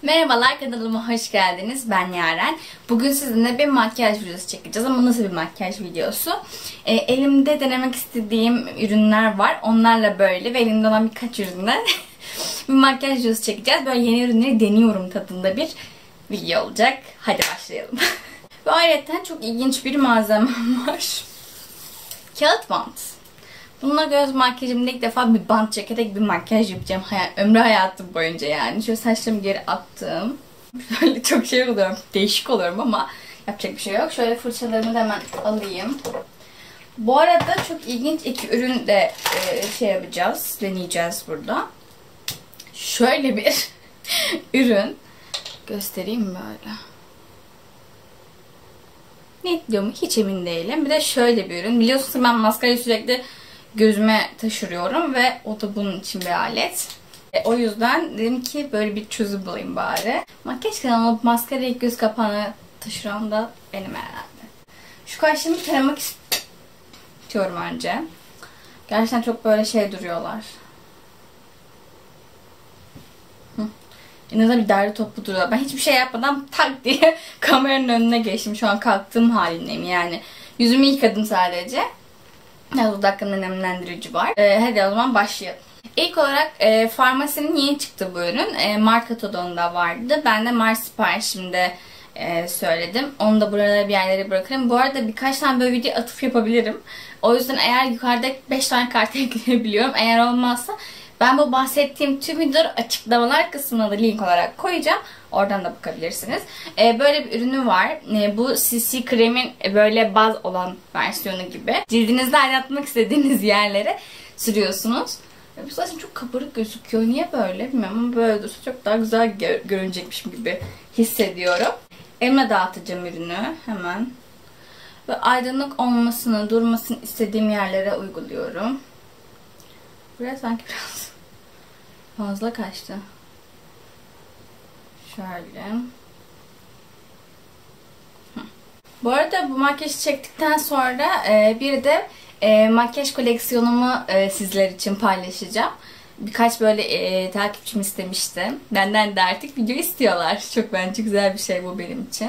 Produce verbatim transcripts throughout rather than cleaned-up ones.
Merhabalar, kanalıma hoş geldiniz. Ben Yaren. Bugün sizinle bir makyaj videosu çekeceğiz ama nasıl bir makyaj videosu? E, elimde denemek istediğim ürünler var. Onlarla böyle ve elimde olan birkaç ürünle bir makyaj videosu çekeceğiz. Böyle yeni ürünleri deniyorum tadında bir video olacak. Hadi başlayalım. Ve ayrıca çok ilginç bir malzemem var. Kağıt bant. Bununla göz makyajımda ilk defa bir bant çekerek bir makyaj yapacağım. Hayal, ömrü hayatım boyunca yani. Şöyle saçlarımı geri attım. Böyle çok şey oluyorum. Değişik oluyorum ama yapacak bir şey yok. Şöyle fırçalarımı da hemen alayım. Bu arada çok ilginç iki ürün de e, şey yapacağız. Deneyeceğiz burada. Şöyle bir ürün. Göstereyim mi böyle? Ne diyorum hiç emin değilim. Bir de şöyle bir ürün. Biliyorsunuz ben maskarayı sürekli gözüme taşırıyorum ve o da bunun için bir alet. E, o yüzden dedim ki böyle bir çözüm bulayım bari. Makyaj kanalı maskarayı göz kapağına taşıran da benim herhalde. Şu kaşlarımı taramak istiyorum önce. Gerçekten çok böyle şey duruyorlar. Hı. En azından bir derli toplu duruyor. Ben hiçbir şey yapmadan tak diye kameranın önüne geçtim. Şu an kalktığım halindeyim yani. Yüzümü yıkadım sadece. Dudaklarımda nemlendirici var. Ee, hadi o zaman başlayalım. İlk olarak e, Farmasi'nin yeni çıktı bu ürün. E, Marka Todon'da vardı. Ben de Mars siparişimde e, söyledim. Onu da buralara bir yerlere bırakırım. Bu arada birkaç tane böyle video atıf yapabilirim. O yüzden eğer yukarıda beş tane kart ekleyebiliyorum. Eğer olmazsa ben bu bahsettiğim tüm videoları açıklamalar kısmına da link olarak koyacağım. Oradan da bakabilirsiniz. Ee, böyle bir ürünü var. Ee, bu C C kremin böyle baz olan versiyonu gibi. Cildinizde aydınlatmak istediğiniz yerlere sürüyorsunuz. Bu saçım çok kabarık gözüküyor. Niye böyle bilmiyorum ama böyle dursa çok daha güzel gör görünecekmişim gibi hissediyorum. Elimle dağıtacağım ürünü hemen. Ve aydınlık olmasını, durmasını istediğim yerlere uyguluyorum. Buraya sanki biraz fazla kaçtı. Şöyle. Bu arada bu makyajı çektikten sonra e, bir de e, makyaj koleksiyonumu e, sizler için paylaşacağım. Birkaç böyle e, takipçim istemişti. Benden de artık video istiyorlar. Çok bence güzel bir şey bu benim için.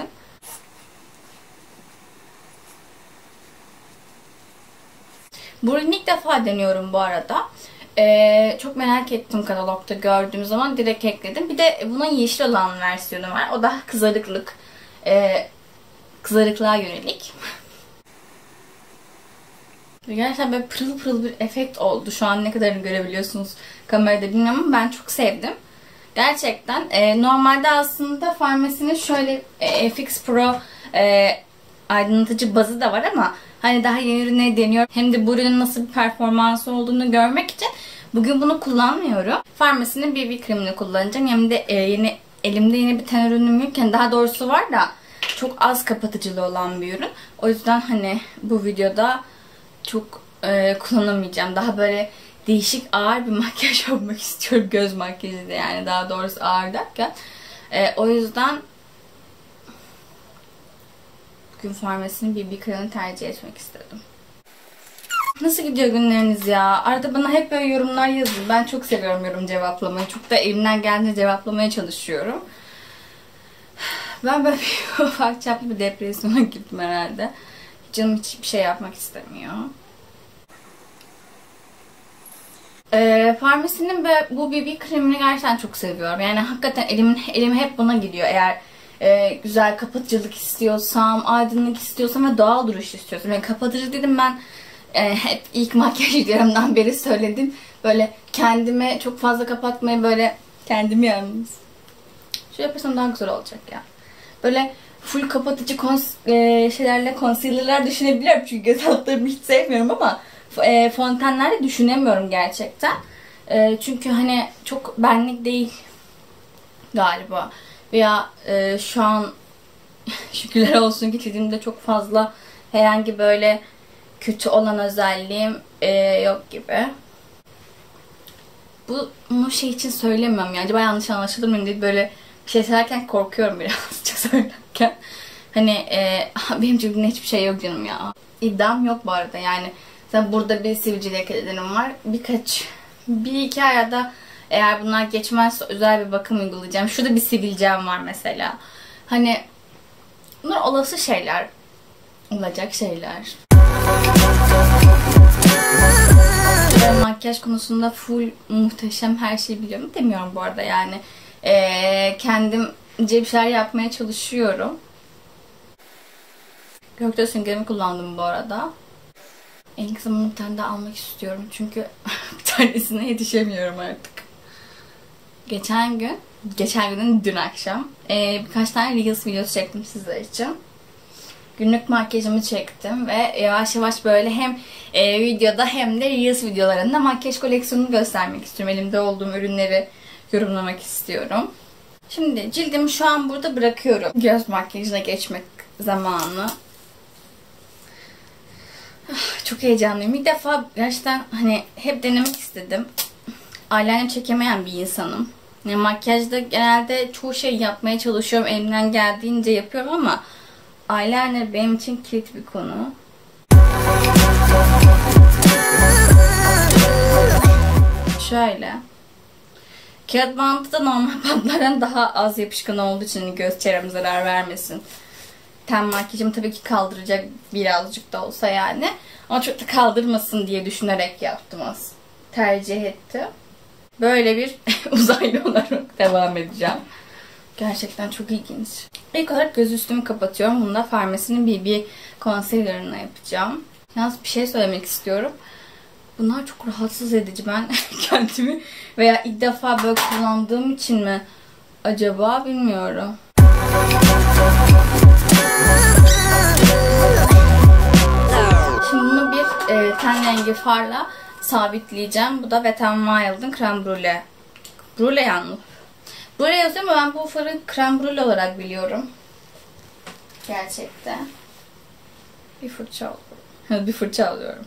Bu ürünü ilk defa deniyorum bu arada. Ee, çok merak ettim katalogda gördüğüm zaman direkt ekledim. Bir de bunun yeşil olan versiyonu var. O da kızarıklık. Ee, kızarıklığa yönelik. Gerçekten böyle pırıl pırıl bir efekt oldu. Şu an ne kadarını görebiliyorsunuz kamerada bilmiyorum ama ben çok sevdim. Gerçekten e, normalde aslında Farmasi'nin şöyle e, F X Pro e, aydınlatıcı bazı da var ama hani daha yeni ürünleri deniyorum. Hem de bu ürünün nasıl bir performansı olduğunu görmek için bugün bunu kullanmıyorum. Farmasi'nin B B kremini kullanacağım. Hem de e, yeni elimde yeni bir ten ürünüm yokken daha doğrusu var da çok az kapatıcılığı olan bir ürün. O yüzden hani bu videoda çok e, kullanamayacağım. Daha böyle değişik ağır bir makyaj yapmak istiyorum. Göz makyajı da yani daha doğrusu ağır derken. E, o yüzden bugün Farmasi'nin B B kremini tercih etmek istedim. Nasıl gidiyor günleriniz ya? Arada bana hep böyle yorumlar yazın. Ben çok seviyorum yorum cevaplamayı. Çok da elimden geldiğince cevaplamaya çalışıyorum. Ben böyle bir ufak çaplı bir depresyona girdim herhalde. Canım hiçbir şey yapmak istemiyor. Ee, Farmasi'nin bu B B kremini gerçekten çok seviyorum. Yani hakikaten elim, elim hep buna gidiyor. Eğer e, güzel kapatıcılık istiyorsam, aydınlık istiyorsam ve doğal duruş istiyorsam. Yani kapatıcı dedim ben e, hep ilk makyaj videomdan beri söyledim. Böyle kendime çok fazla kapatmayı böyle kendimi yalnız. Şöyle yaparsam daha güzel olacak ya. Böyle full kapatıcı kons e, şeylerle concealer'lar düşünebiliyorum. Çünkü göz altlarımı hiç sevmiyorum ama e, fontenlerle düşünemiyorum gerçekten. E, çünkü hani çok benlik değil galiba. Veya e, şu an şükürler olsun ki cildimde çok fazla herhangi böyle kötü olan özelliğim e, yok gibi. Bunu şey için söylemiyorum yani. Acaba yanlış anlaşılır mı diye böyle bir şey söylerken korkuyorum birazcık söylerken. Hani e, benim cildimde hiçbir şey yok canım ya. İddiam yok bu arada yani. Burada bir sivilce lekelerim var. Birkaç, bir iki ayda Eğer bunlar geçmezse özel bir bakım uygulayacağım. Şurada bir sivilcem var mesela. Hani bunlar olası şeyler. Olacak şeyler. Ben makyaj konusunda full muhteşem her şeyi biliyorum demiyorum bu arada yani. Ee, kendimce bir şeyler yapmaya çalışıyorum. Göktuğ süngerimi kullandım bu arada. En kısa bir tane daha almak istiyorum çünkü bir tanesine yetişemiyorum artık. Geçen gün, geçen günün dün akşam e, birkaç tane Reels videosu çektim sizler için. Günlük makyajımı çektim ve yavaş yavaş böyle hem e, videoda hem de Reels videolarında makyaj koleksiyonunu göstermek istiyorum. Elimde olduğum ürünleri yorumlamak istiyorum. Şimdi cildimi şu an burada bırakıyorum. Göz makyajına geçmek zamanı. Çok heyecanlıyım. İlk defa gerçekten hani hep denemek istedim. Eyeliner çekemeyen bir insanım. Yani makyajda genelde çoğu şey yapmaya çalışıyorum. Elimden geldiğince yapıyorum ama eyeliner benim için kilit bir konu. Şöyle. Kağıt bandı da normal bantlardan daha az yapışkan olduğu için göz çevreme zarar vermesin. Ten makyajımı tabii ki kaldıracak birazcık da olsa yani. Ama çok da kaldırmasın diye düşünerek yaptım az. Tercih ettim. Böyle bir uzaylı olarak devam edeceğim. Gerçekten çok ilginç. İlk olarak göz üstümü kapatıyorum. Bunu da Farmasi'nin B B Concealer'ına yapacağım. Yalnız bir şey söylemek istiyorum. Bunlar çok rahatsız edici. Ben kendimi veya ilk defa böyle kullandığım için mi acaba bilmiyorum. Şimdi bunu bir e, ten rengi farla sabitleyeceğim. Bu da Wet n Wild'ın Creme Brulee. Brulee yalnız. Brulee yazıyor ama ben bu farı Creme Brulee olarak biliyorum. Gerçekten. Bir fırça alıyorum. bir fırça alıyorum.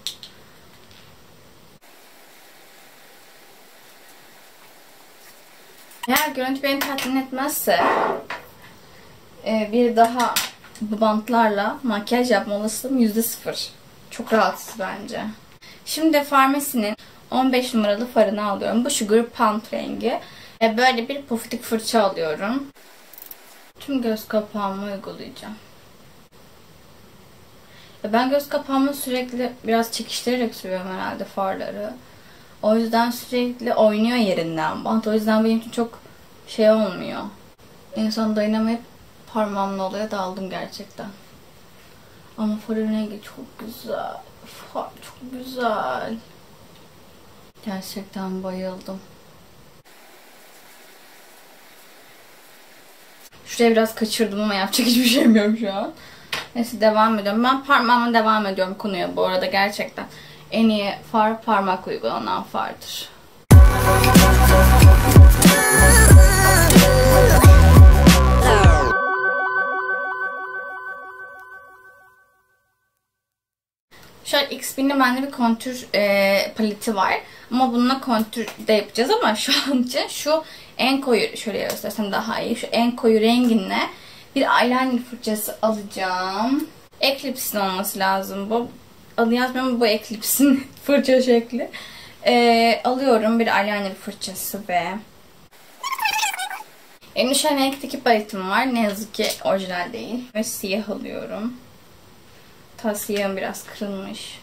Eğer görüntü beni tatmin etmezse bir daha bu bantlarla makyaj yapma olasılığım yüzde sıfır. Çok rahatsız bence. Şimdi Farmasi'nin on beş numaralı farını alıyorum. Bu Sugar Pump rengi. Böyle bir pofidik fırça alıyorum. Tüm göz kapağımı uygulayacağım. Ben göz kapağımı sürekli biraz çekiştirerek sürüyorum herhalde farları. O yüzden sürekli oynuyor yerinden bant. O yüzden benim için çok şey olmuyor. İnsan dayanamayıp parmağımla olaya daldım gerçekten. Ama farın rengi çok güzel. Far çok güzel. Gerçekten bayıldım. Şuraya biraz kaçırdım ama yapacak hiçbir şeyim yok şu an. Neyse devam ediyorum. Ben parmağıma devam ediyorum konuya bu arada gerçekten. En iyi far parmak uygulanan fardır. Şöyle X B'nin bende bir kontür e, paleti var. Ama bununla kontür de yapacağız ama şu an için şu en koyu, şöyle göstersem daha iyi. Şu en koyu renginle bir eyeliner fırçası alacağım. Eclipse'in olması lazım bu. Adı yazmıyorum, bu Eclipse'in fırça şekli. E, alıyorum bir eyeliner fırçası ve elimde şu an renkteki paletim var. Ne yazık ki orijinal değil. Ve siyah alıyorum. Ta siyahım biraz kırılmış.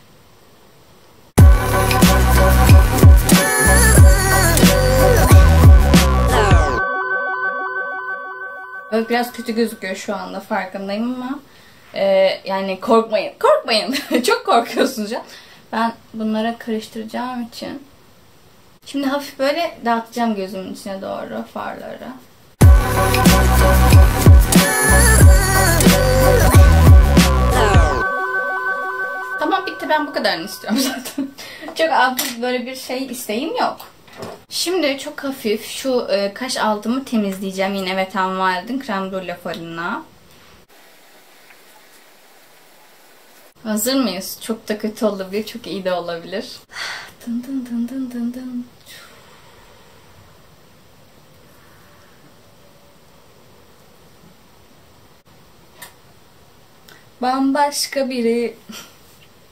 Böyle biraz kötü gözüküyor şu anda farkındayım ama e, yani korkmayın. Korkmayın. Çok korkuyorsunuz ya. Ben bunlara karıştıracağım için. Şimdi hafif böyle dağıtacağım gözümün içine doğru farları. Tamam bitti, ben bu kadarını istiyorum zaten. Çok absürt böyle bir şey isteğim yok. Şimdi çok hafif şu e, kaş altımı temizleyeceğim yine Wet n Wild'ın Creme Brulee farına. Hazır mıyız? Çok da kötü olabilir, çok iyi de olabilir. Dın dın dın dın dın dın. Bambaşka biri.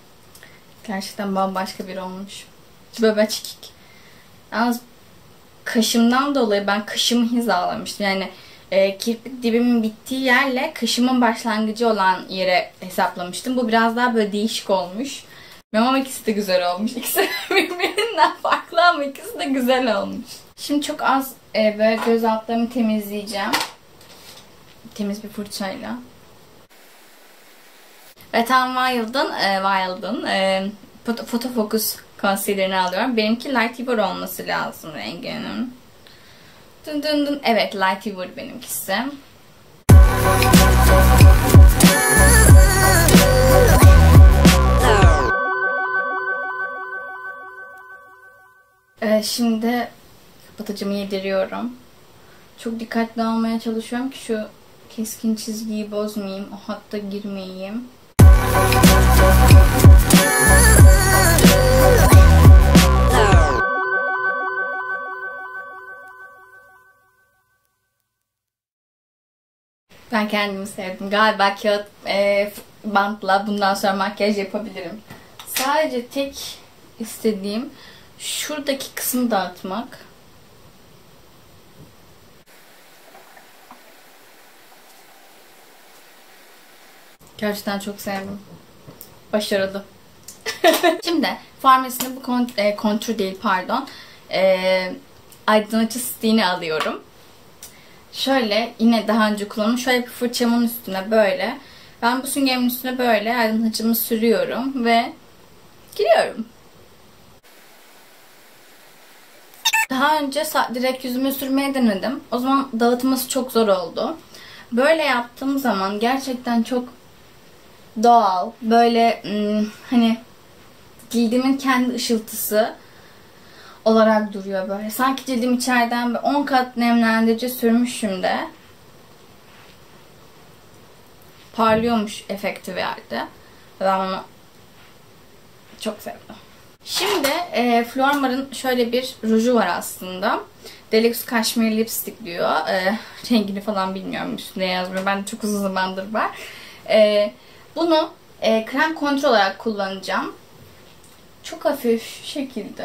Gerçekten bambaşka biri olmuş. Böyle çekik. Yalnız kaşımdan dolayı ben kaşımı hizalamıştım. Yani e, kirpik dibimin bittiği yerle kaşımın başlangıcı olan yere hesaplamıştım. Bu biraz daha böyle değişik olmuş. Ama ikisi de güzel olmuş. İkisi birbirinden farklı ama ikisi de güzel olmuş. Şimdi çok az e, böyle göz altlarımı temizleyeceğim. Temiz bir fırçayla. Ve tam Wild'ın e, Wild'ın e, foto, foto focus concealer'ını alıyorum. Benimki Light Ever olması lazım renginin. Dın dın dın. Evet, Light Ever benimkisi. Ee, şimdi kapatıcımı yediriyorum. Çok dikkatli olmaya çalışıyorum ki şu keskin çizgiyi bozmayayım. O hatta girmeyeyim. Ben kendimi sevdim. Galiba kağıt e, bantla bundan sonra makyaj yapabilirim. Sadece tek istediğim şuradaki kısmı dağıtmak. Gerçekten çok sevdim. Başarılı. Şimdi Farmasi'nin bu kont e, kontür değil pardon. E, aydınlatıcı stiğini alıyorum. Şöyle yine daha önce kullanmış. Şöyle bir fırçamın üstüne böyle. Ben bu süngerimin üstüne böyle aydınlatıcımı sürüyorum ve giriyorum. Daha önce direkt yüzüme sürmeye denedim. O zaman dağıtması çok zor oldu. Böyle yaptığım zaman gerçekten çok doğal, böyle hani cildimin kendi ışıltısı olarak duruyor böyle. Sanki cildim içeriden on kat nemlendirici sürmüşüm de parlıyormuş efekti verdi. Ben onu çok sevdim. Şimdi e, Flormar'ın şöyle bir ruju var aslında. Deluxe Cashmere Lipstick diyor. E, rengini falan bilmiyorum, üstüne yazmıyor. Ben de çok uzun zamandır var. E, bunu e, krem kontrol olarak kullanacağım. Çok hafif şekilde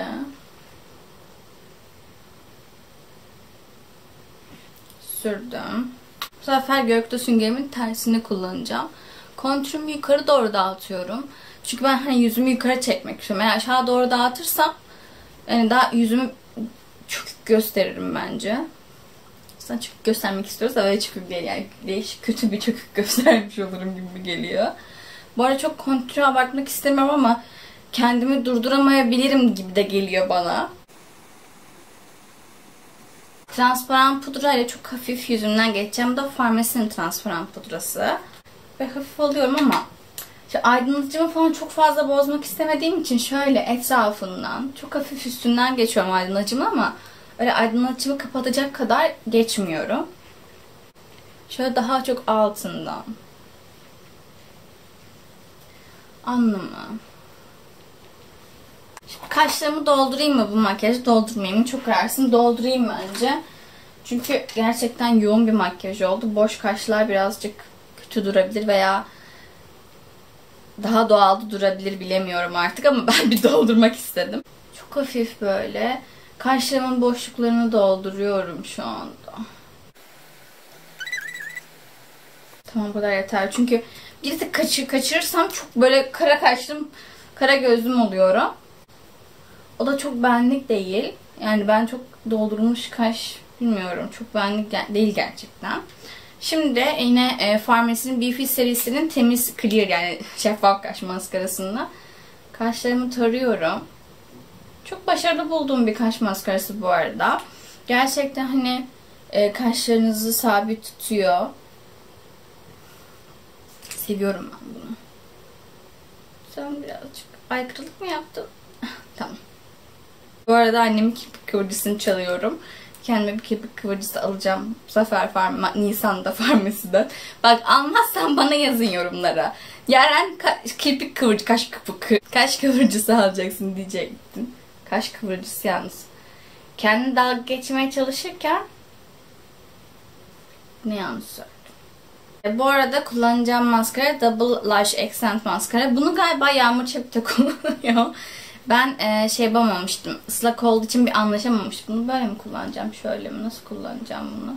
sürdüm. Bu sefer gökte süngerimin tersini kullanacağım. Kontürümü yukarı doğru dağıtıyorum. Çünkü ben hani yüzümü yukarı çekmek istiyorum. Eğer aşağı doğru dağıtırsam yani daha yüzümü çökük gösteririm bence. Aslında çökük göstermek istiyoruz da böyle çökük değil. Yani değişik kötü bir çökük göstermiş olurum gibi geliyor. Bu arada çok kontüre abartmak istemiyorum ama kendimi durduramayabilirim gibi de geliyor bana. Transparan pudra ile çok hafif yüzümden geçeceğim. Bu da Farmasi'nin transparan pudrası. Ve hafif alıyorum ama işte aydınlatıcımı falan çok fazla bozmak istemediğim için şöyle etrafından çok hafif üstünden geçiyorum aydınlatıcımı ama öyle aydınlatıcımı kapatacak kadar geçmiyorum. Şöyle daha çok altından. Alnımı. Şimdi kaşlarımı doldurayım mı bu makyajı? Doldurmayayım mı? Çok kararsın. Doldurayım bence. Çünkü gerçekten yoğun bir makyaj oldu. Boş kaşlar birazcık kötü durabilir veya daha doğal durabilir, bilemiyorum artık ama ben bir doldurmak istedim. Çok hafif böyle kaşlarımın boşluklarını dolduruyorum şu anda. Tamam, bu kadar yeter. Çünkü birisi kaçır, kaçırırsam çok böyle kara kaşlım, kara gözlüm oluyorum. O da çok benlik değil. Yani ben çok doldurulmuş kaş bilmiyorum. Çok benlik değil gerçekten. Şimdi yine e, Farmasi'nin Beefy serisinin temiz clear yani şeffaf kaş maskarasını kaşlarımı tarıyorum. Çok başarılı bulduğum bir kaş maskarası bu arada. Gerçekten hani e, kaşlarınızı sabit tutuyor. Seviyorum ben bunu. Sen birazcık aykırılık mı yaptın? Tamam. Bu arada annemin kirpik kıvırcısını çalıyorum. Kendime bir kirpik kıvırcısı alacağım. Bu sefer farma, Nisan'da Farmasi'den. Bak, almazsan bana yazın yorumlara. Yaren kirpik kıvırcı, kaş, kıvır, kaş kıvırcısı alacaksın diyecektin. Kaş kıvırcısı yalnız. Kendini dalga geçmeye çalışırken ne yanlış söyledim. Bu arada kullanacağım maskara Double Lash Accent maskara. Bunu galiba Yağmur Çepik de kullanıyor. Ben e, şey yapamamıştım. Islak olduğu için bir anlaşamamıştım. Bunu böyle mi kullanacağım? Şöyle mi? Nasıl kullanacağım bunu?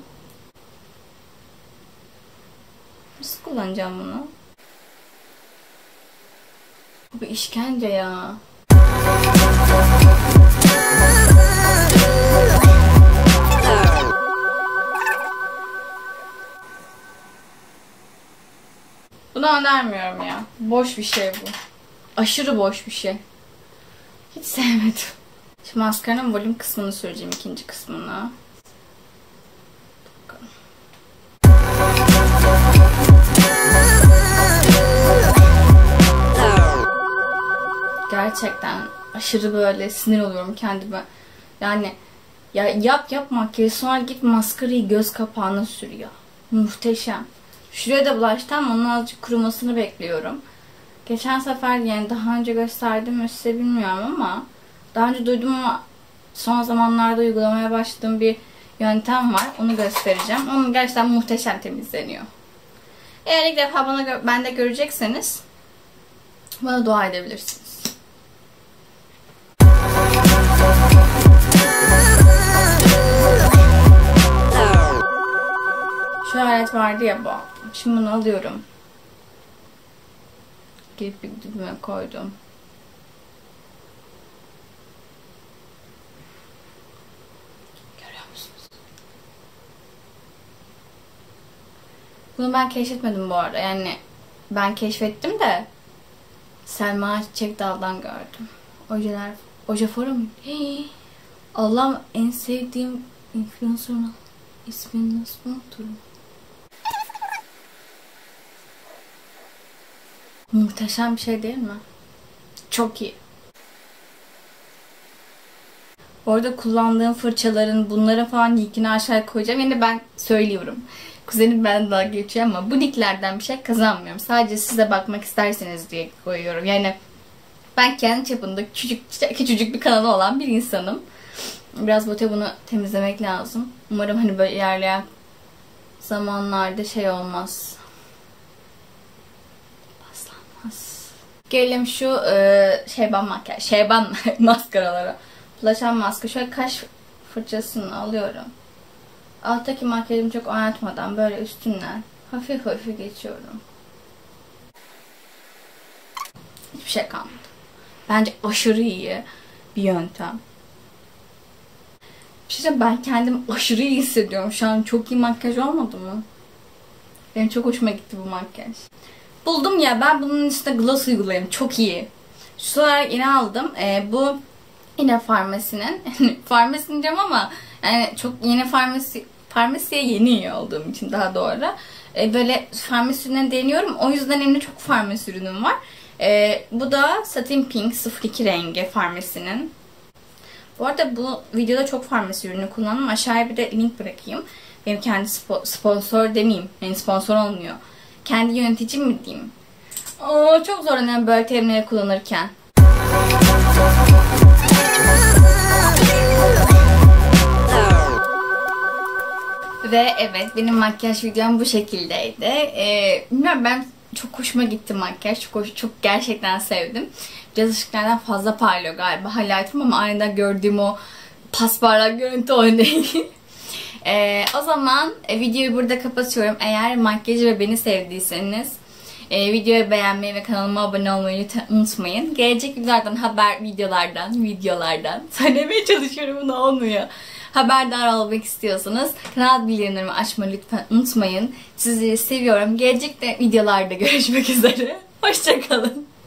Nasıl kullanacağım bunu? Bu bir işkence ya. Bunu önermiyorum ya. Boş bir şey bu. Aşırı boş bir şey. Hiç sevmedim. Şimdi maskaranın volüm kısmını süreceğim, ikinci kısmını. Bakalım. Gerçekten aşırı böyle sinir oluyorum kendime. Yani ya yap yap makyajı, sonra git maskarayı göz kapağına sür ya. Muhteşem. Şuraya da bulaştı ama onun azıcık kurumasını bekliyorum. Geçen sefer, yani daha önce gösterdim mi size bilmiyorum ama daha önce duydum ama son zamanlarda uygulamaya başladığım bir yöntem var. Onu göstereceğim. Onun gerçekten muhteşem temizleniyor. Eğer ilk defa bana bende görecekseniz bana dua edebilirsiniz. Şu alet vardı ya bu. Şimdi bunu alıyorum. Girip bir dibime koydum. Görüyor musunuz? Bunu ben keşfetmedim bu arada. Yani ben keşfettim de Selma Çiçekdal'dan gördüm. Ojeler, oje forum. Allah'ım, en sevdiğim influencer'ın ismini nasıl unuturum? Muhteşem bir şey değil mi? Çok iyi. Orada kullandığım fırçaların, bunların falan linkini aşağıya koyacağım. Yani ben söylüyorum. Kuzenim ben daha geçiyor ama bu linklerden bir şey kazanmıyorum. Sadece size bakmak isterseniz diye koyuyorum. Yani ben kendi çapında küçük, küçücük bir kanalı olan bir insanım. Biraz bote bunu temizlemek lazım. Umarım hani böyle ilerleyen zamanlarda şey olmaz. Gelelim şu e, şeyban makyaj, şeyban maskaralara. Bulaşan maska. Şöyle kaş fırçasını alıyorum. Alttaki makyajımı çok oynatmadan böyle üstünden hafif hafif geçiyorum. Hiçbir şey kalmadı. Bence aşırı iyi bir yöntem. Bir şey söyleyeyim, ben kendimi aşırı iyi hissediyorum. Şu an çok iyi makyaj olmadı mı? Benim çok hoşuma gitti bu makyaj. Buldum ya, ben bunun üstüne gloss uygulayayım. Çok iyi. Şu olarak yine aldım. Ee, bu yine farmasinin. Farmasinin diyeceğim ama yani çok yeni farmasi, farmasiye yeni iyi olduğum için daha doğru. Ee, böyle farmasi ürünleri deniyorum. O yüzden elimde çok farmasi ürünüm var. Ee, bu da Satin Pink sıfır iki rengi farmasinin. Bu arada bu videoda çok farmasi ürünü kullandım. Aşağıya bir de link bırakayım. Benim kendi spo sponsor demeyeyim. Yani sponsor olmuyor. Kendi yöneticim mi diyeyim? Oo, çok zorlanıyorum böyle terimleri kullanırken. Ve evet, benim makyaj videom bu şekildeydi. Ee, bilmiyorum, ben çok hoşuma gitti makyaj. Çok hoş, çok gerçekten sevdim. Biraz ışıklardan fazla parlıyor galiba highlight'ım ama aniden gördüğüm o pasparlak görüntü o değil. Ee, o zaman e, videoyu burada kapatıyorum. Eğer makyajı ve beni sevdiyseniz e, videoyu beğenmeyi ve kanalıma abone olmayı unutmayın. Gelecek videolardan, haber videolardan, videolardan söylemeye çalışıyorum, bunu olmuyor. Haberdar olmak istiyorsanız kanal bildirimlerimi açmayı lütfen unutmayın. Sizleri seviyorum. Gelecek de videolarda görüşmek üzere. Hoşça kalın.